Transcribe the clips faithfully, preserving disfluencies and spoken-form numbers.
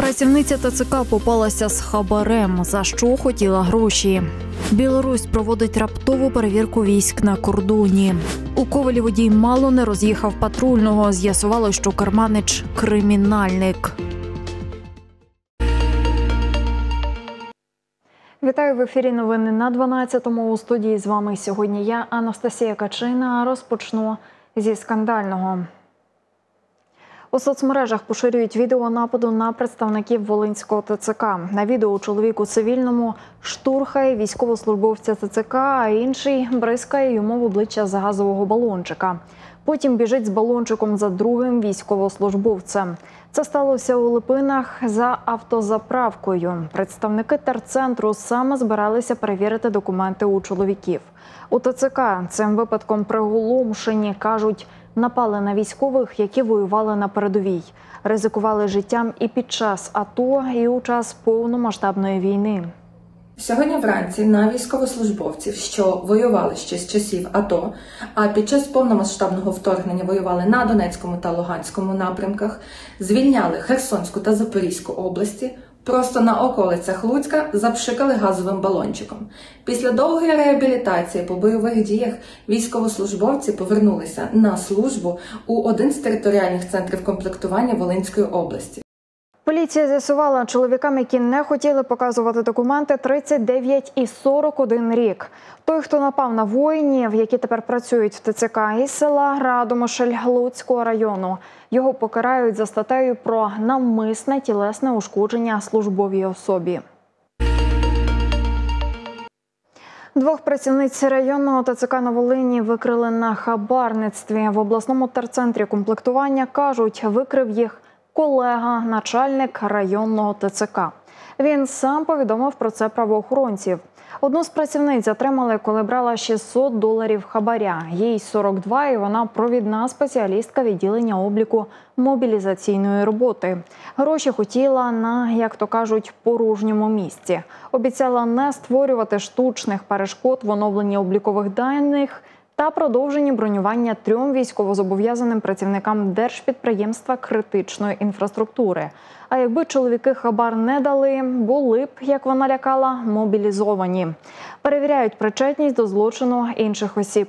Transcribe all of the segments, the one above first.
Працівниця ТЦК попалася з хабарем, за що хотіла гроші. Білорусь проводить раптову перевірку військ на кордоні. У Ковелі водій мало не роз'їхав патрульного. З'ясувало, що керманич – кримінальник. Вітаю в ефірі новини на дванадцятому. У студії з вами сьогодні я, Анастасія Качина. Розпочну зі скандального. У соцмережах поширюють відео нападу на представників Волинського ТЦК. На відео чоловік у цивільному штурхає військовослужбовця ТЦК, а інший бризкає йому в обличчя з газового балончика. Потім біжить з балончиком за другим військовослужбовцем. Це сталося у Липинах за автозаправкою. Представники терцентру саме збиралися перевірити документи у чоловіків. У ТЦК цим випадком приголомшені, кажуть, напали на військових, які воювали на передовій. Ризикували життям і під час АТО, і у час повномасштабної війни. Сьогодні вранці на військовослужбовців, що воювали ще з часів АТО, а під час повномасштабного вторгнення воювали на Донецькому та Луганському напрямках, звільняли Херсонську та Запорізьку області, просто на околицях Луцька запшикали газовим балончиком. Після довгої реабілітації по бойових діях військовослужбовці повернулися на службу у один з територіальних центрів комплектування Волинської області. Поліція з'ясувала, чоловікам, які не хотіли показувати документи, тридцять дев'ять і сорок один рік. Той, хто напав на воїнів, які тепер працюють в ТЦК із села Радомишль Луцького району. Його покарають за статтею про навмисне тілесне ушкодження службовій особі. Двох працівниць районного ТЦК на Волині викрили на хабарництві. В обласному терцентрі комплектування кажуть, викрив їх колега, начальник районного ТЦК. Він сам повідомив про це правоохоронців. Одну з працівниць затримали, коли брала шістсот доларів хабаря. Їй сорок два, і вона провідна спеціалістка відділення обліку мобілізаційної роботи. Гроші хотіла на, як то кажуть, порожньому місці. Обіцяла не створювати штучних перешкод в оновленні облікових даних та продовженні бронювання трьом військовозобов'язаним працівникам держпідприємства критичної інфраструктури. А якби чоловіки хабар не дали, були б, як вона лякала, мобілізовані. Перевіряють причетність до злочину інших осіб.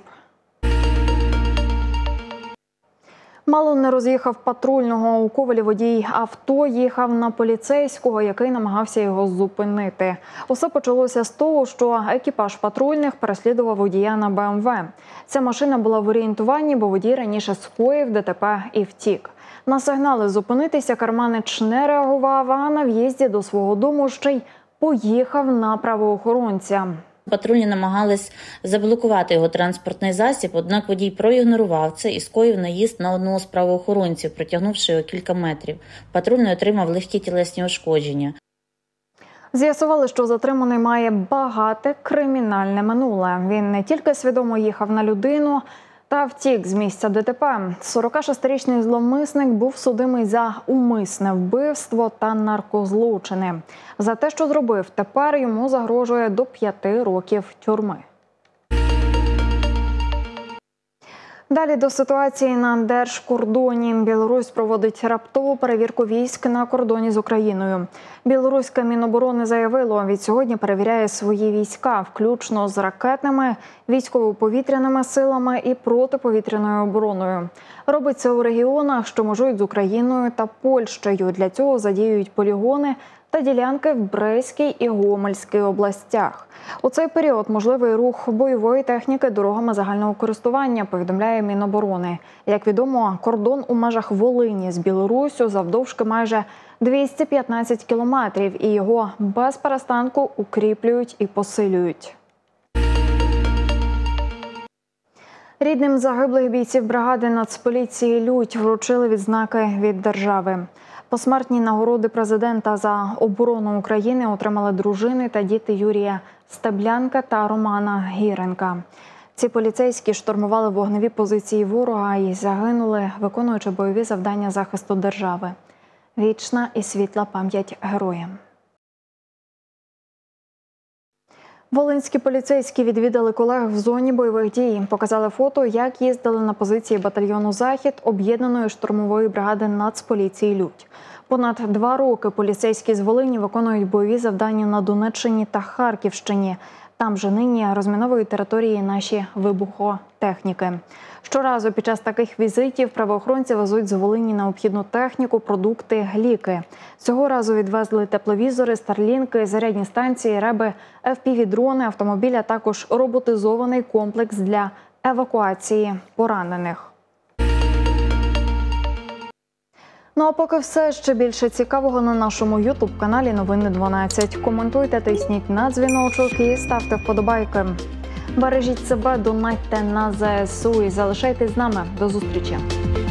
Мало не роз'їхав патрульного. У Ковелі водій авто їхав на поліцейського, який намагався його зупинити. Усе почалося з того, що екіпаж патрульних переслідував водія на Бе Ем Ве. Ця машина була в орієнтуванні, бо водій раніше скоїв Де Те Пе і втік. На сигнали зупинитися керманич не реагував, а на в'їзді до свого дому ще й поїхав на правоохоронця. Патрульні намагались заблокувати його транспортний засіб, однак водій проігнорував це і скоїв наїзд на одного з правоохоронців, протягнувши його кілька метрів. Патрульний отримав легкі тілесні ушкодження. З'ясували, що затриманий має багате кримінальне минуле. Він не тільки свідомо їхав на людину та втік з місця Де Те Пе. сорокашестирічний зловмисник був судимий за умисне вбивство та наркозлочини. За те, що зробив, тепер йому загрожує до п'яти років тюрми. Далі до ситуації на держкордоні. Білорусь проводить раптову перевірку військ на кордоні з Україною. Білоруське Міноборони заявило, від сьогодні перевіряє свої війська, включно з ракетними, військово-повітряними силами і протиповітряною обороною. Робить це у регіонах, що межують з Україною та Польщею. Для цього задіюють полігони та ділянки в Брестській і Гомельській областях. У цей період можливий рух бойової техніки дорогами загального користування, повідомляє Міноборони. Як відомо, кордон у межах Волині з Білоруссю завдовжки майже двісті п'ятнадцять кілометрів, і його без перестанку укріплюють і посилюють. Рідним загиблих бійців бригади Нацполіції «Лють» вручили відзнаки від держави. Посмертні нагороди президента за оборону України отримали дружини та діти Юрія Стеблянка та Романа Гіренка. Ці поліцейські штурмували вогневі позиції ворога і загинули, виконуючи бойові завдання захисту держави. Вічна і світла пам'ять героям. Волинські поліцейські відвідали колег в зоні бойових дій. Показали фото, як їздили на позиції батальйону «Захід» об'єднаної штурмової бригади Нацполіції «Лють». Понад два роки поліцейські з Волині виконують бойові завдання на Донеччині та Харківщині. Там же нині розміновують території наші вибухотехніки. Щоразу під час таких візитів правоохоронці везуть з Волині необхідну техніку, продукти, ліки. Цього разу відвезли тепловізори, старлінки, зарядні станції, реби, еф пі ві-дрони, автомобіль, а також роботизований комплекс для евакуації поранених. Ну а поки все, ще більше цікавого на нашому ютуб-каналі Новини дванадцять. Коментуйте, тисніть на дзвіночок і ставте вподобайки. Бережіть себе, донатьте на зе ес у і залишайтесь з нами. До зустрічі!